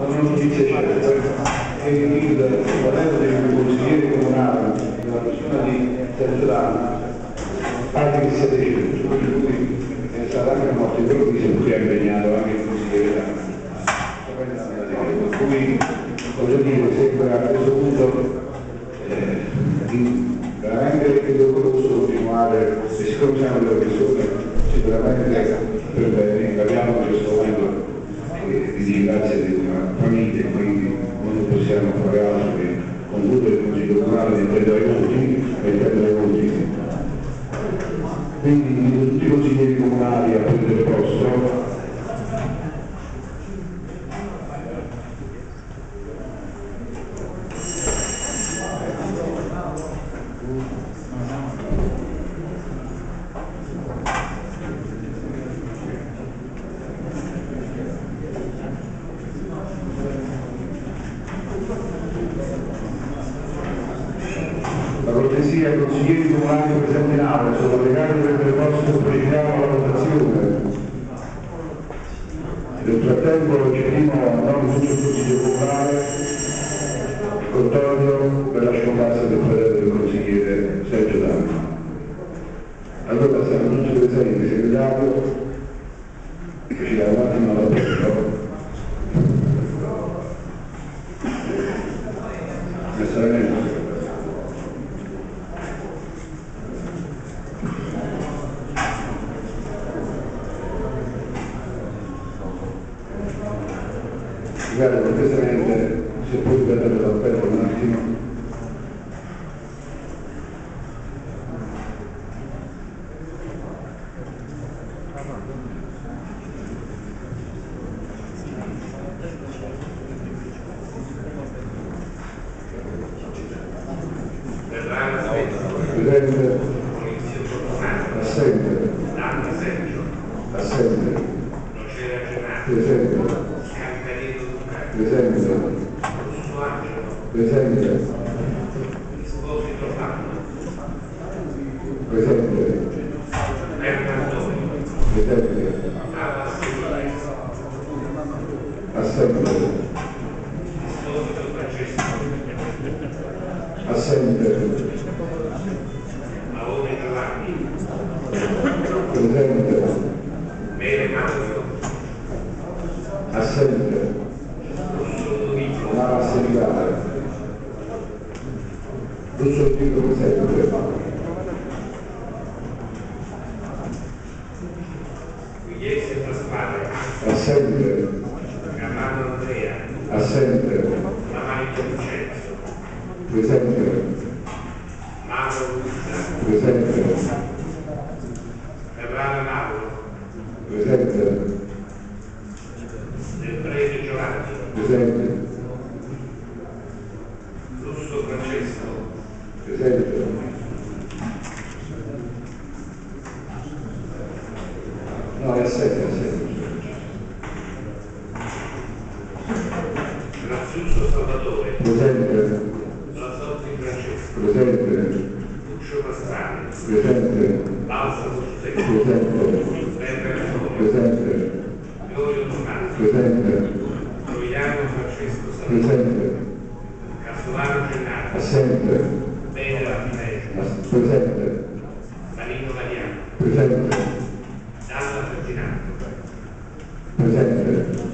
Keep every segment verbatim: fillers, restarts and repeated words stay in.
una notizia certa, che il valore del consigliere comunale della persona di Sergio D'Anna pare che sia deceduto, per cui eh, sarà anche una morte improvvisa, in cui ha impegnato anche il consigliere D'Anna. Per cui voglio dire, sembra a questo punto eh, di, veramente doloroso continuare, e siccome siamo delle persone sicuramente per bene, abbiamo in questo momento eh, di disgrazia di una famiglia, quindi non possiamo fare altro che concludere il Consiglio Comunale di prendere i voti e prendere i voti. Quindi invito tutti i consiglieri comunali a prendere posto. La cortesia ai consiglieri comunali presenti in aula sono pregati per le poste sollecitiamo la votazione. Nel frattempo cedimo a nome di tutto il Consiglio Comunale il cordoglio per la scomparsa del fratello del consigliere Sergio D'Anna. Allora siamo tutti presenti, segretario, che ci dà un attimo alla porta. Necessariamente. Guarda, cortesemente, se puoi ripetere l'aspetto un attimo. Presente. Assente. Assente. Presente. Presente. Presente. Presente. Presente. Assente. Assente. Presente. Assente. Mara Assemblare. Russo Tito presente. Gugliese Pasquale. Assente. Germano Andrea. Assente. Lamanito Vincenzo. Presente. Mauro Luisa. Presente. Ferrara Mauro. Presente. Del Prete Giovanni. Presente. Russo Francesco. Presente. No, è assente, assente. Grazioso Salvatore. Presente. Lazzotti Francesco. Presente. Lucio Pastrani. Presente. Balsa Sostecco. Presente. Peppe Antonio. Presente. Gregorio Tommaso. Presente. Troiano Francesco Salvatore. Presente. Casolano Gennaro. Assente. Venera Fineggio. Presente. Marino Mariano. Presente. Dalla Ferdinando. Presente.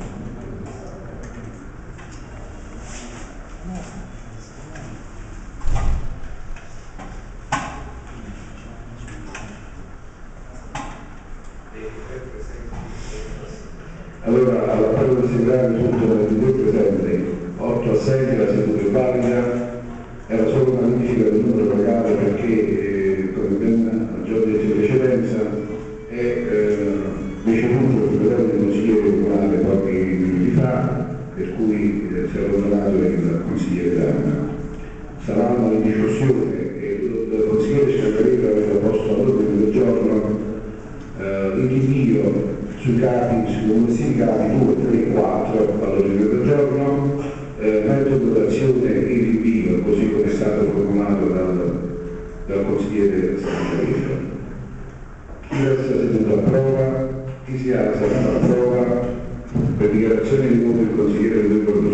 Allora, all'appello del segretario sono ventidue presenti, otto assenti, la seduta è valida, era solo una modifica del numero legale perché, eh, come ben già detto in precedenza, è eh, deceduto il fratello del consigliere comunale pochi minuti fa, per cui eh, si è allontanato il consigliere D'Anna. Saranno in discussione e il consigliere Sciacarella aveva posto all'ordine del giorno eh, il rinvio sui capi, sui numeri capi due, tre, quattro all'ordine del giorno, eh, metodo d'azione e rinvio, così come è stato proclamato dal, dal consigliere Sciacarella. Chi resta seduto a prova, chi si alza a prova, per dichiarazione di voto il consigliere Ludovico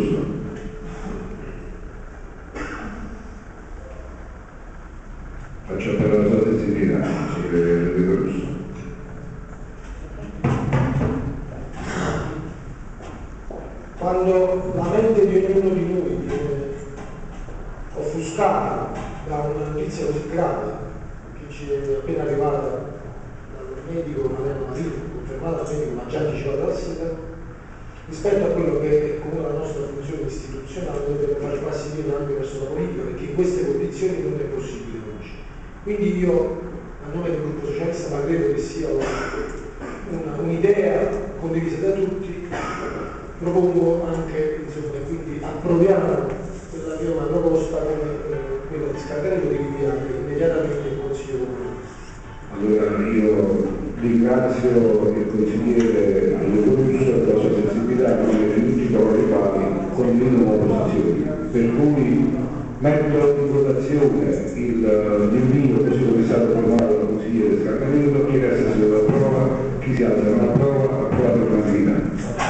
quando la mente di ognuno di noi viene offuscata da una notizia così grave che ci è appena arrivata dal medico, non è marito, confermata dal medico, ma già anticipata dal sindaco, rispetto a quello che è comunque la nostra funzione istituzionale, noi dobbiamo fare passi indietro anche verso la politica, perché in queste condizioni non è possibile oggi. Quindi io, a nome del gruppo socialista, ma credo che sia un'idea condivisa da tutti, propongo anche, insomma, quindi approviamo quella che è una proposta come eh, quella di Scarcarello, di rinviare immediatamente il Consiglio Comunale. Allora io ringrazio il consigliere Aldorusso per la sua sensibilità, perché tutti coloro i quali condividono la posizione. Per cui metto in votazione l'invito così come è stato approvato dal consigliere Scarcarello, chi resta sulla prova, chi si alza non approva, approvato per unanimità.